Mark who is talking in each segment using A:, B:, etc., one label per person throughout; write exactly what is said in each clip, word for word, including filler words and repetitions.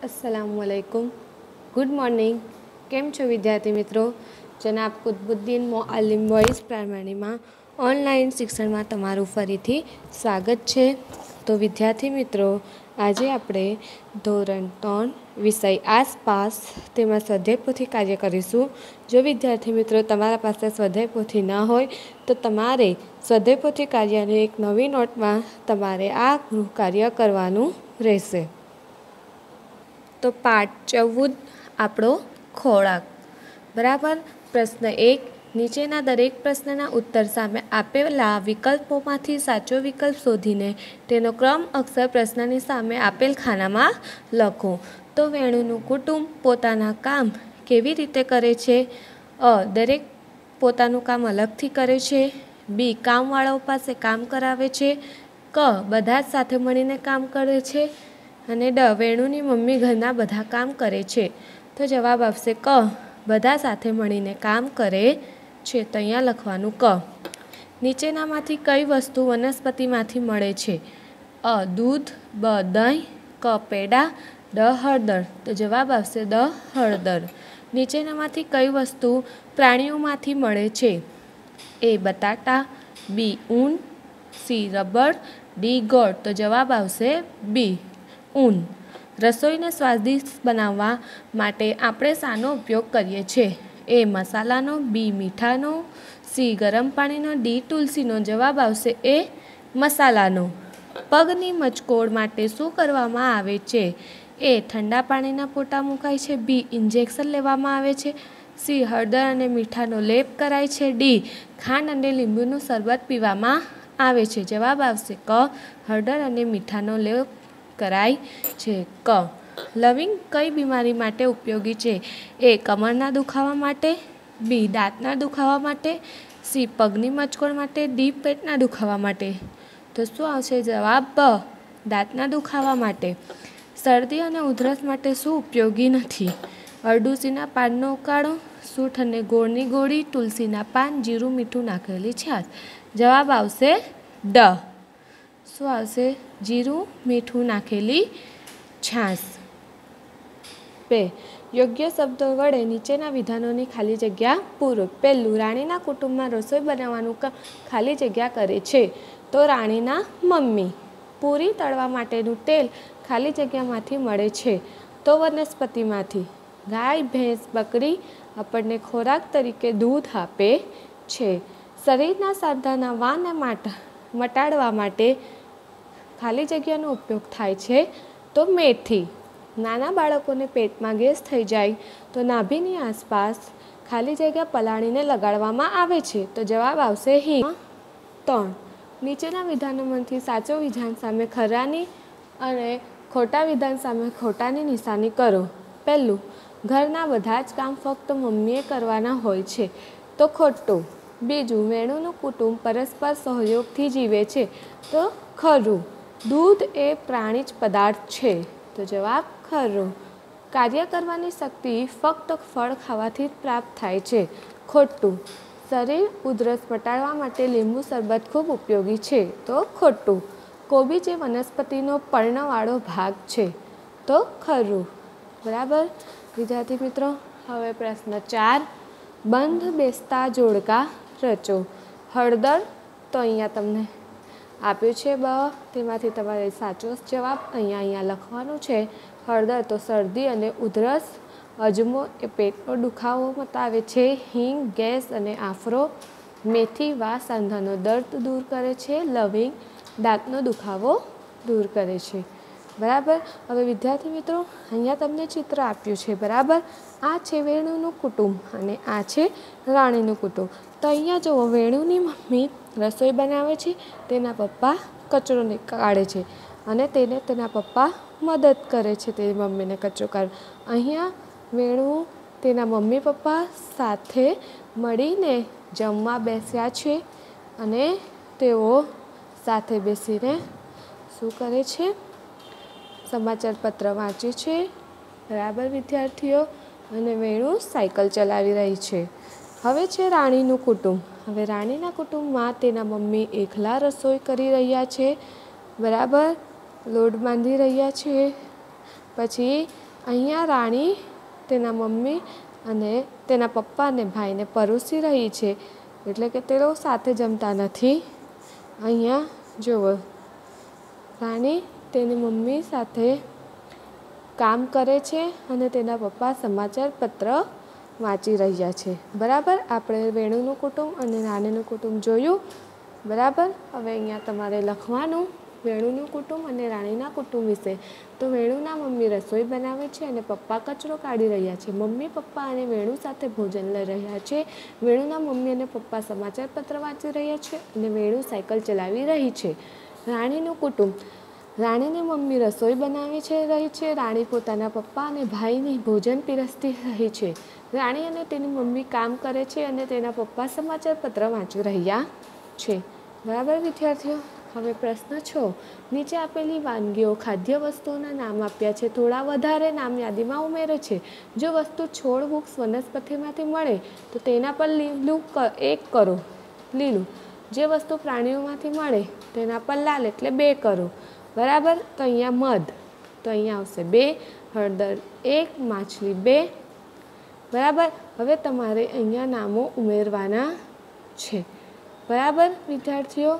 A: अस्सलामुअलैकुम, good morning. केम छो विद्यार्थी मित्रों? जनाब कुतुबुद्दीन मोअल्लिम वॉइस प्राइमरी में ऑनलाइन शिक्षण में तमारू फरीथी स्वागत है। तो विद्यार्थी मित्रों, आज आपणे धोरण त्रण विषय आसपास तेमां स्वाध्याय पोथी कार्य करीशुं। जो विद्यार्थी मित्रों तमारा पासे स्वाध्याय पोथी न होय तो तमारे स्वाध्याय पोथी कार्यने एक नवी नोट में तमारे आ गृह कार्य करवानुं रहेशे। तो पाठ चौदह आपणो खोराक बराबर। प्रश्न एक, नीचेना दरेक प्रश्नना उत्तर सामे आपेला विकल्पोमांथी साचो विकल्प शोधीने तेनो क्रम अक्षर प्रश्ननी सामे आपेल खानामां लखो। तो वेणुनुं कुटुंब पोताना काम केवी रीते करे छे? अ दरेक पोतानुं काम अलगथी करे छे। बी कामवाळाओ पासे काम करावे छे। क बधा ज साथे मळीने काम करे छे। અને ડ વેણુની મમ્મી ઘરના બધા કામ કરે છે। તો જવાબ આવશે ક, બધા સાથે મળીને કામ કરે છે। તો અહીંયા લખવાનું ક। નીચેનામાંથી કઈ વસ્તુ વનસ્પતિમાંથી મળે છે? અ દૂધ, બ દહીં, ક પેડા, ડ હળદર। તો જવાબ આવશે દ હળદર। નીચેનામાંથી કઈ વસ્તુ પ્રાણીઓમાંથી મળે છે? એ બટાટા, બી ઊન, સી રબર, ડી ગોળ। તો જવાબ આવશે બી ઊન। રસોઈને સ્વાદિષ્ટ બનાવવા માટે આપણે શાનો ઉપયોગ કરીએ છીએ? એ મસાલાનો, બી મીઠાનો, સી ગરમ પાણીનો, ડી તુલસીનો। જવાબ આવશે એ મસાલાનો। પગની મચકોડ માટે શું કરવામાં આવે છે? એ ઠંડા પાણીના પોટા મુકાય છે, બી ઇન્જેક્શન લેવામાં આવે છે, સી હળદર અને મીઠાનો લેપ કરાય છે, ડી ખાંડ અને લીંબુનું શરબત પીવામાં આવે છે। જવાબ આવશે ક, હળદર અને મીઠાનો લેપ कराय छे। क लविंग कई बीमारी माटे उपयोगी छे? ए कमरना दुखावा माटे, बी दांतना दुखावा माटे, सी पगनी मचकोड़ माटे, डी पेटना दुखावा माटे। तो शुं आवशे जवाब ब, दांतना दुखावा माटे। शरदी अने उधरस माटे शुं उपयोगी नथी? अरडुसीना पाननो उकाळो, सूंठ अने गोळनी गोળી, तुलसीना पान, जीरुं मीठुं नाखेली छाश। जवाब आवशे ड, શું આવશે? જીરું મીઠું નાખેલી છાશ। બે, યોગ્ય શબ્દો વડે નીચેના વિધાનોની ખાલી જગ્યા પૂરો। પહેલું, રાણીના કુટુંબમાં રસોઈ બનાવવાનું કામ ખાલી જગ્યા કરે છે? તો રાણીના મમ્મી। પૂરી તળવા માટેનું તેલ ખાલી જગ્યામાંથી મળે છે? તો વનસ્પતિમાંથી। ગાય, ભેંસ, બકરી આપણને ખોરાક તરીકે દૂધ આપે છે। શરીરના સાંધાના વાને મટાડવા માટે ખાલી જગ્યાનો ઉપયોગ થાય છે? તો મેથી। નાના બાળકોને પેટમાં ગેસ થઈ જાય તો નાભીની આસપાસ ખાલી જગ્યા પલાળીને લગાડવામાં આવે છે? તો જવાબ આવશે હિંગ। ત્રણ, નીચેના વિધાનોમાંથી સાચો વિધાન સામે ખરાની અને ખોટા વિધાન સામે ખોટાની નિશાની કરો। પહેલું, ઘરના બધા જ કામ ફક્ત મમ્મીએ કરવાના હોય છે? તો ખોટું। બીજું, વેણુનું કુટુંબ પરસ્પર સહયોગથી જીવે છે? તો ખરું। दूध ए प्राणिज पदार्थ छे? तो जवाब खरो। कार्य करवानी शक्ति फक्त फळ खावाथी प्राप्त थाय छे? खोटुं। शरीर उधरस मटाडवा माटे લીંબુ शरबत खूब उपयोगी छे? तो खोटुं। कोबीज ए वनस्पतिनो पर्णवाळो भाग छे? तो खरुं। बराबर विद्यार्थी मित्रों, हवे प्रश्न चार, बंध बेसता जोड़का रचो। हळदर तो अहींया तमने आप्युं छे ब, तेमांथी तमारे साचो जवाब अहींया अहींया लखवानुं छे। हळदर तो शरदी अने उधरस, अजमो ए पेटनो दुखावो मटावे छे, हींग गैस अने आफरो, मेथी वा सांधानो दर्द दूर करे छे, लविंग दांतनो दुखावो दूर करे छे। बराबर। हवे विद्यार्थी मित्रों, अहींया तमने चित्र आप्युं छे। बराबर। आ छे वेणुनुं कुटुंब अने आ छे राणीनुं कुटुंब। तो अहींया जो वेणुनी मम्मी रसोई बनावे छे, तेना पप्पा कचरो काढे छे अने तेने तेना पप्पा मदद करे छे तेनी मम्मीने कचरो काढवा। अहींया वेणु तेना मम्मी पप्पा साथे मळीने जमवा बेस्या छे अने तेओ साथे बेसीने शुं करे छे? समाचार पत्र वाँचे छे। बराबर विद्यार्थीओ। अने वेणु सायकल चलावी रही छे। हवे छे राणीनुं कुटुंब। हवे राणीना कुटुंबमां तेना मम्मी एकला रसोई करी रह्या छे। बराबर। लोट बांधी रह्या छे। पछी અહીંયા રાણી તેના મમ્મી અને તેના પપ્પા અને ભાઈને પરોસી રહી છે, એટલે કે તેઓ સાથે જમતા નથી. અહીંયા જુઓ, રાણી તેની મમ્મી સાથે કામ કરે છે અને તેના પપ્પા સમાચાર પત્ર વાંચી રહ્યા છે. બરાબર, આપણે વેણુનું કુટુંબ અને રાણીનું કુટુંબ જોયું. બરાબર, હવે અહીંયા તમારે લખવાનું વેણુનું કુટુંબ અને રાણીના કુટુંબ વિશે. તો વેણુના મમ્મી રસોઈ બનાવે છે અને પપ્પા કચરો કાઢી રહ્યા છે. મમ્મી પપ્પા અને વેણુ સાથે ભોજન લઈ રહ્યા છે. વેણુના મમ્મી અને પપ્પા સમાચાર પત્ર વાંચી રહ્યા છે અને વેણુ સાયકલ ચલાવી રહી છે. રાણીનું કુટુંબ. રાણીની મમ્મી રસોઈ બનાવી છે રહી છે. રાણી પોતાના પપ્પા અને ભાઈને ભોજન પીરસતી રહી છે. રાણી અને તેની મમ્મી કામ કરે છે અને તેના પપ્પા સમાચાર પત્ર વાંચી રહ્યા છે. બરાબર વિદ્યાર્થીઓ, હવે પ્રશ્ન છ. નીચે આપેલી વાનગીઓ ખાદ્ય વસ્તુઓના નામ આપ્યા છે, થોડા વધારે નામ યાદીમાં ઉમેરે છે. જો વસ્તુ છોડ, વૃક્ષ, વનસ્પતિમાંથી મળે તો તેના પર લીલું એક કરો, લીલું. જે વસ્તુ પ્રાણીઓમાંથી મળે તેના પર લાલ એટલે બે કરો. બરાબર, તો અહીંયા મધ, તો અહીંયા આવશે બે, હળદર એક, માછલી બે. બરાબર, હવે તમારે અહીંયા નામો ઉમેરવાના છે. બરાબર વિદ્યાર્થીઓ,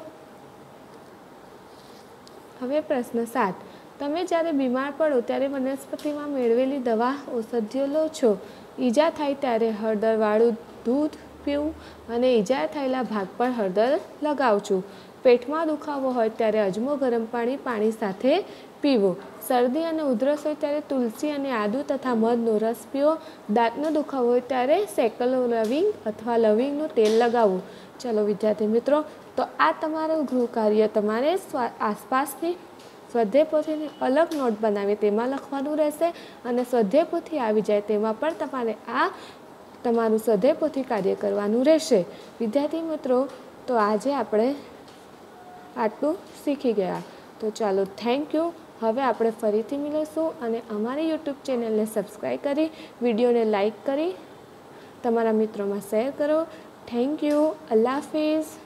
A: હવે પ્રશ્ન સાત. તમે જ્યારે બીમાર પડો ત્યારે વનસ્પતિમાં મેળવેલી દવા ઔષધિઓ લો છો. ઈજા થાય ત્યારે હળદરવાળું દૂધ પીવું અને ઈજા થયેલા ભાગ પર હળદર લગાવ છું. પેટમાં દુખાવો હોય ત્યારે અજમો ગરમ પાણી પાણી સાથે પીવો. શરદી અને ઉધરસ હોય ત્યારે તુલસી અને આદુ તથા મધનો રસ પીવો. દાંતનો દુખાવો હોય ત્યારે શેકેલું લવિંગ અથવા લવિંગનું તેલ લગાવવું. ચાલો વિદ્યાર્થી મિત્રો, તો આ તમારું ગૃહ કાર્ય તમારે આસપાસની સ્વાધ્યાય પોથીની અલગ નોટ બનાવી તેમાં લખવાનું રહેશે અને સ્વાધ્યાય પોથી આવી જાય તેમાં પણ તમારે આ તમારું સ્વાધ્યાય પોથી કાર્ય કરવાનું રહેશે. વિદ્યાર્થી મિત્રો, તો આજે આપણે આટલું શીખી ગયા. તો ચાલો, થેન્ક યુ. હવે આપણે ફરીથી મળીશું અને અમારી યુટ્યુબ ચેનલને સબસ્ક્રાઈબ કરી, વિડીયોને લાઈક કરી તમારા મિત્રોમાં શેર કરો. Thank you. અલ્લાહ હાફિઝ.